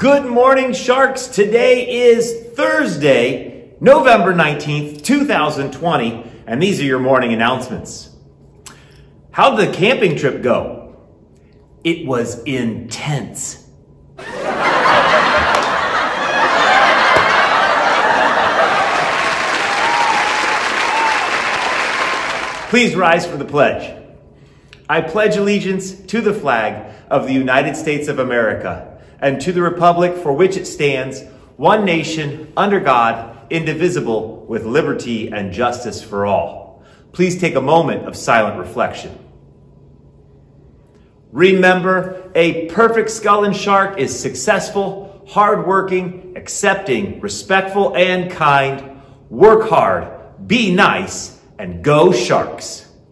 Good morning, Sharks. Today is Thursday, November 19th, 2020, and these are your morning announcements. How'd the camping trip go? It was intense. Please rise for the pledge. I pledge allegiance to the flag of the United States of America and to the republic for which it stands, one nation, under God, indivisible, with liberty and justice for all. Please take a moment of silent reflection. Remember, a perfect skull and shark is successful, hardworking, accepting, respectful, and kind. Work hard, be nice, and go Sharks!